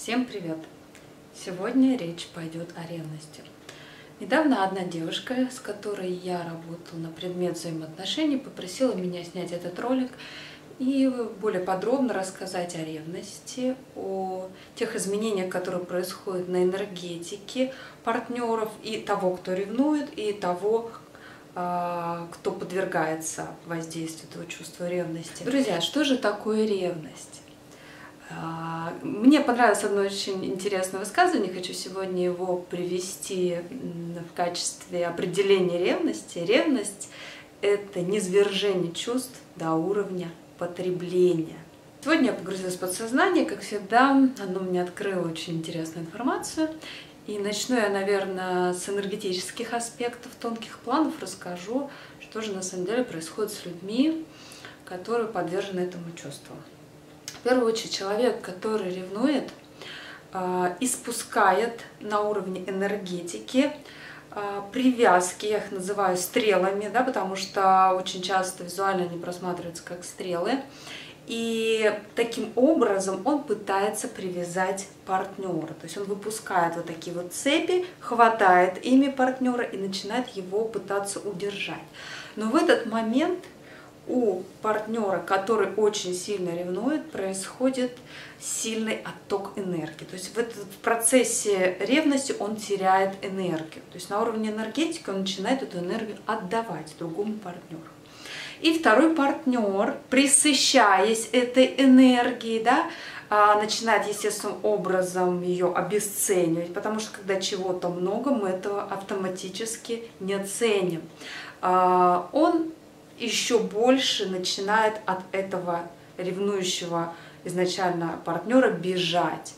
Всем привет! Сегодня речь пойдет о ревности. Недавно одна девушка, с которой я работала на предмет взаимоотношений, попросила меня снять этот ролик и более подробно рассказать о ревности, о тех изменениях, которые происходят на энергетике партнеров, и того, кто ревнует, и того, кто подвергается воздействию этого чувства ревности. Друзья, что же такое ревность? Мне понравилось одно очень интересное высказывание, хочу сегодня его привести в качестве определения ревности. Ревность – это низвержение чувств до уровня потребления. Сегодня я погрузилась в подсознание, как всегда, оно мне открыло очень интересную информацию. И начну я, наверное, с энергетических аспектов, тонких планов, расскажу, что же на самом деле происходит с людьми, которые подвержены этому чувству. В первую очередь, человек, который ревнует, испускает на уровне энергетики привязки, я их называю стрелами, да, потому что очень часто визуально они просматриваются как стрелы. И таким образом он пытается привязать партнера. То есть он выпускает вот такие вот цепи, хватает ими партнера и начинает его пытаться удержать. Но в этот момент у партнера, который очень сильно ревнует, происходит сильный отток энергии. То есть в процессе ревности он теряет энергию. То есть на уровне энергетики он начинает эту энергию отдавать другому партнеру. И второй партнер, присыщаясь этой энергией, да, начинает естественным образом ее обесценивать, потому что когда чего-то много, мы этого автоматически не ценим. Он еще больше начинает от этого ревнующего изначально партнера бежать.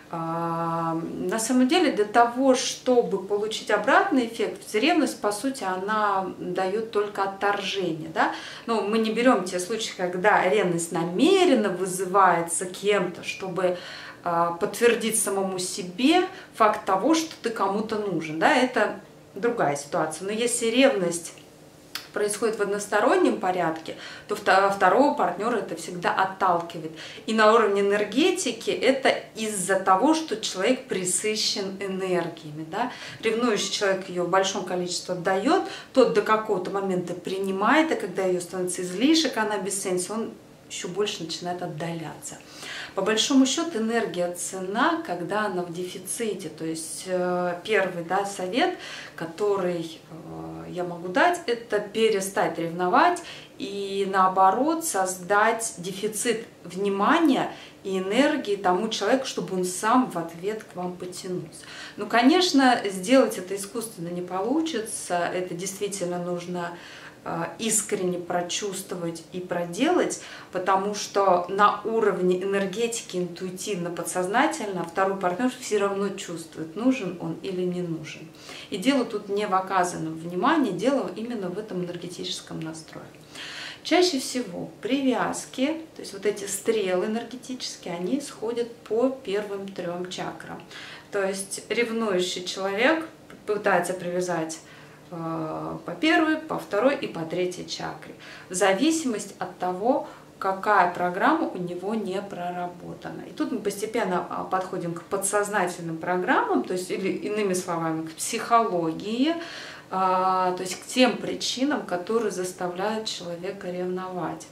На самом деле, для того, чтобы получить обратный эффект, ревность, по сути, она дает только отторжение. Да? Но мы не берем те случаи, когда ревность намеренно вызывается кем-то, чтобы подтвердить самому себе факт того, что ты кому-то нужен. Да? Это другая ситуация. Но если ревность происходит в одностороннем порядке, то второго партнера это всегда отталкивает. И на уровне энергетики это из-за того, что человек присыщен энергиями. Да? Ревнующий человек ее в большом количестве отдает, тот до какого-то момента принимает, а когда ее становится излишек, она обесценится, он еще больше начинает отдаляться. По большому счету энергия ценна, когда она в дефиците. То есть первый, да, совет, который я могу дать, это перестать ревновать и наоборот создать дефицит внимания и энергии тому человеку, чтобы он сам в ответ к вам потянулся. Ну, конечно, сделать это искусственно не получится, это действительно нужно искренне прочувствовать и проделать, потому что на уровне энергетики, интуитивно, подсознательно второй партнер все равно чувствует, нужен он или не нужен. И дело тут не в оказанном внимании, дело именно в этом энергетическом настрое. Чаще всего привязки, то есть вот эти стрелы энергетические, они сходят по первым 3 чакрам. То есть ревнующий человек пытается привязать по первой, по второй и по 3 чакре, в зависимости от того, какая программа у него не проработана. И тут мы постепенно подходим к подсознательным программам, то есть, или иными словами, к психологии, то есть к тем причинам, которые заставляют человека ревновать.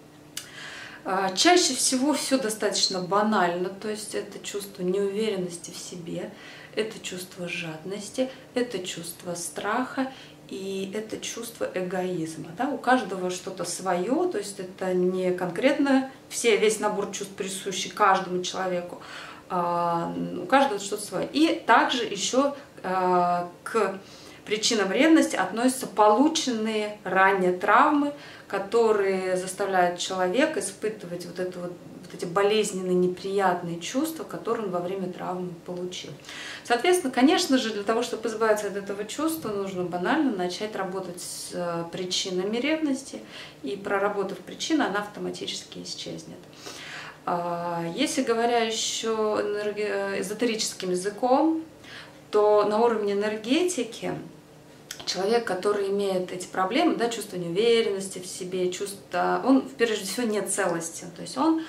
Чаще всего все достаточно банально, то есть это чувство неуверенности в себе, это чувство жадности, это чувство страха и это чувство эгоизма. Да? У каждого что-то свое, то есть это не конкретно весь набор чувств, присущий каждому человеку, у каждого что-то свое. И также еще к причинам ревности относятся полученные ранее травмы, которые заставляют человека испытывать вот эти болезненные, неприятные чувства, которые он во время травмы получил. Соответственно, конечно же, для того, чтобы избавиться от этого чувства, нужно банально начать работать с причинами ревности, и проработав причину, она автоматически исчезнет. Если говоря еще эзотерическим языком, то на уровне энергетики человек, который имеет эти проблемы, да, чувство неуверенности в себе, он прежде всего не целостен, то есть он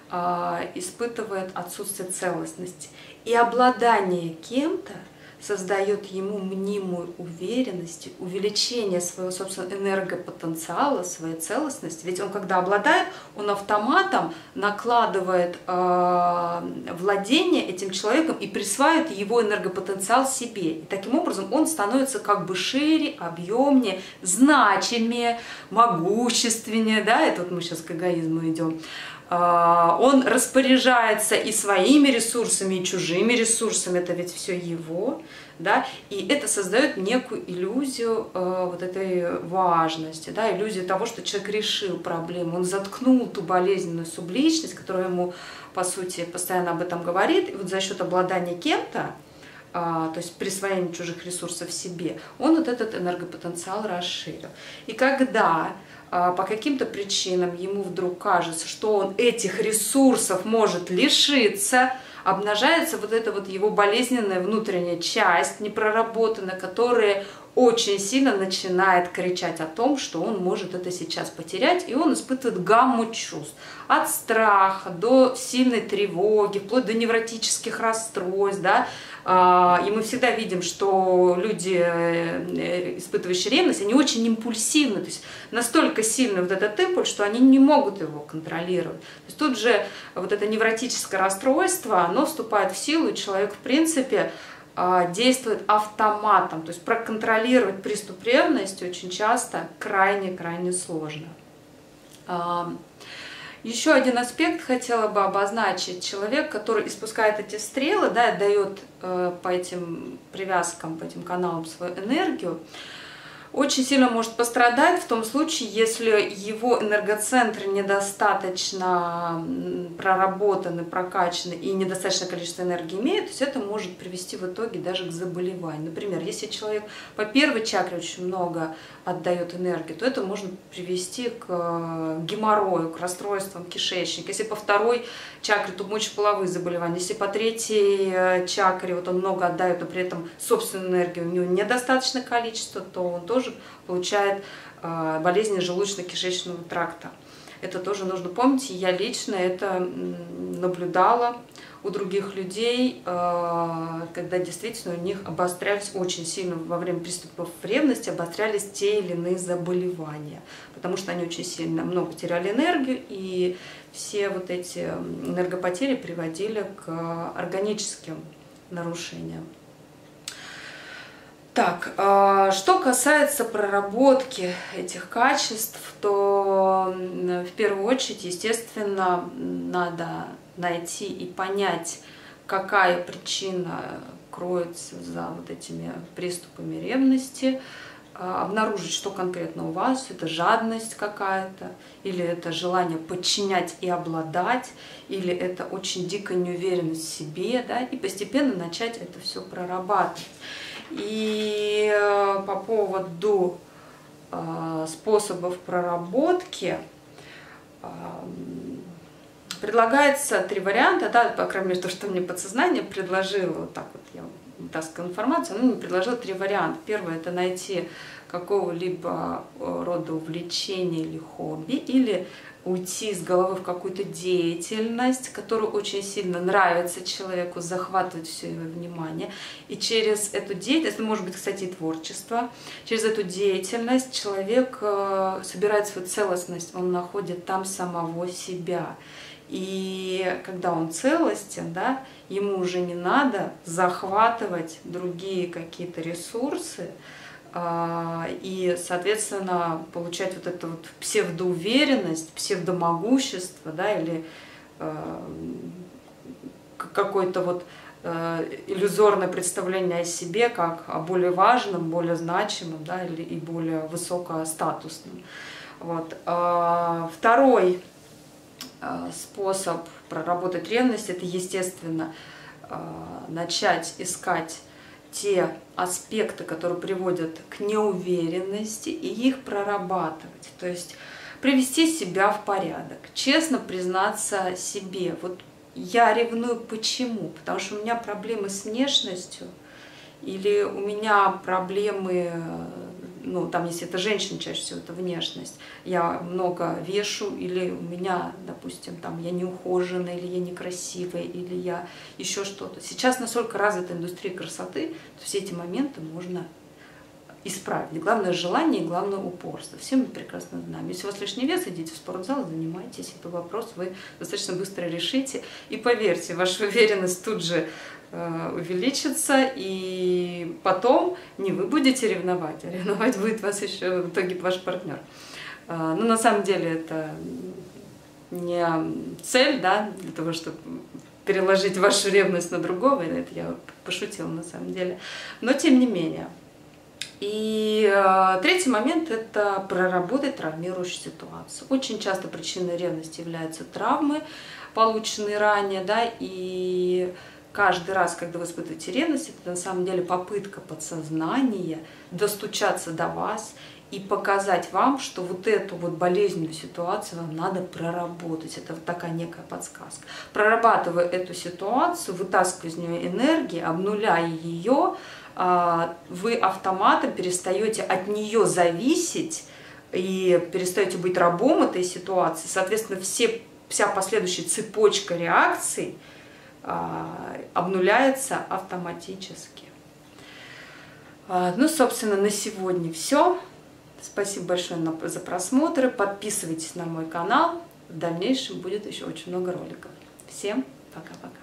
испытывает отсутствие целостности. И обладание кем-то создает ему мнимую уверенность, увеличение своего собственного энергопотенциала, своей целостности. Ведь он, когда обладает, он автоматом накладывает владение этим человеком и присваивает его энергопотенциал себе. И таким образом он становится как бы шире, объемнее, значимее, могущественнее. Да? Это вот мы сейчас к эгоизму идем. Он распоряжается и своими ресурсами, и чужими ресурсами, это ведь все его, да, и это создает некую иллюзию вот этой важности, да, иллюзию того, что человек решил проблему, он заткнул ту болезненную субличность, которая ему, по сути, постоянно об этом говорит, и вот за счет обладания кем-то, то есть присвоения чужих ресурсов себе, он вот этот энергопотенциал расширил. И когда по каким-то причинам ему вдруг кажется, что он этих ресурсов может лишиться, обнажается вот эта вот его болезненная внутренняя часть, непроработанная, которая очень сильно начинает кричать о том, что он может это сейчас потерять, и он испытывает гамму чувств. От страха до сильной тревоги, вплоть до невротических расстройств, да. И мы всегда видим, что люди, испытывающие ревность, они очень импульсивны, то есть настолько сильный вот этот импульс, что они не могут его контролировать. То есть тут же вот это невротическое расстройство, оно вступает в силу, и человек, в принципе, действует автоматом. То есть проконтролировать приступ ревности очень часто крайне-крайне сложно. Еще один аспект хотела бы обозначить. Человек, который испускает эти стрелы, да, отдает по этим привязкам, по этим каналам свою энергию, очень сильно может пострадать в том случае, если его энергоцентры недостаточно проработаны, прокачаны и недостаточное количество энергии имеют, то есть это может привести в итоге даже к заболеванию. Например, если человек по первой чакре очень много отдает энергии, то это может привести к геморрою, к расстройствам кишечника. Если по второй чакре, то мочеполовые заболевания. Если по третьей чакре вот он много отдает, но при этом собственную энергию у него недостаточное количество, то он тоже получает болезни желудочно-кишечного тракта. Это тоже нужно помнить, и я лично это наблюдала у других людей, когда действительно у них обострялись очень сильно во время приступов ревности, обострялись те или иные заболевания, потому что они очень сильно много теряли энергию, и все вот эти энергопотери приводили к органическим нарушениям. Так, что касается проработки этих качеств, то в первую очередь, естественно, надо найти и понять, какая причина кроется за вот этими приступами ревности, обнаружить, что конкретно у вас, это жадность какая-то, или это желание подчинять и обладать, или это очень дикая неуверенность в себе, да, и постепенно начать это все прорабатывать. И по поводу способов проработки предлагается 3 варианта, да, по крайней мере, то, что мне подсознание предложило, вот так вот я вытаскиваю информацию, оно мне предложило 3 варианта. Первое – это найти какого-либо рода увлечение или хобби, или уйти с головы в какую-то деятельность, которая очень сильно нравится человеку, захватывать все его внимание. И через эту деятельность, это может быть, кстати, и творчество, через эту деятельность человек собирает свою целостность, он находит там самого себя. И когда он целостен, да, ему уже не надо захватывать другие какие-то ресурсы, и, соответственно, получать вот эту вот псевдоуверенность, псевдомогущество, да, или какое-то вот иллюзорное представление о себе как о более важном, более значимом, да, или и более высокостатусном. Вот. Второй способ проработать ревность – это, естественно, начать искать те аспекты, которые приводят к неуверенности, и их прорабатывать. То есть привести себя в порядок, честно признаться себе. Вот я ревную почему? Потому что у меня проблемы с внешностью, или у меня проблемы ну, там, если это женщина, чаще всего это внешность, я много вешу, или у меня, допустим, там, я неухоженная, или я некрасивая, или я еще что-то. Сейчас настолько развита индустрия красоты, что все эти моменты можно исправить. Главное желание и главное упорство. Все мы прекрасно знаем. Если у вас лишний вес, идите в спортзал, занимайтесь. Этот вопрос вы достаточно быстро решите. И поверьте, ваша уверенность тут же увеличится, и потом не вы будете ревновать, а ревновать будет вас еще в итоге ваш партнер. Но на самом деле это не цель, да, для того, чтобы переложить вашу ревность на другого. Это я пошутила на самом деле. Но тем не менее. И третий момент – это проработать травмирующую ситуацию. Очень часто причиной ревности являются травмы, полученные ранее, да, и каждый раз, когда вы испытываете ревность, это на самом деле попытка подсознания достучаться до вас и показать вам, что вот эту вот болезненную ситуацию вам надо проработать. Это вот такая некая подсказка. Прорабатывая эту ситуацию, вытаскивая из нее энергию, обнуляя ее, вы автоматом перестаете от нее зависеть и перестаете быть рабом этой ситуации. Соответственно, вся последующая цепочка реакций обнуляется автоматически. Ну, собственно, на сегодня все. Спасибо большое за просмотр. Подписывайтесь на мой канал. В дальнейшем будет еще очень много роликов. Всем пока-пока.